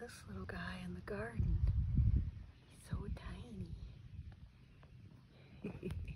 this little guy in the garden. He's so tiny.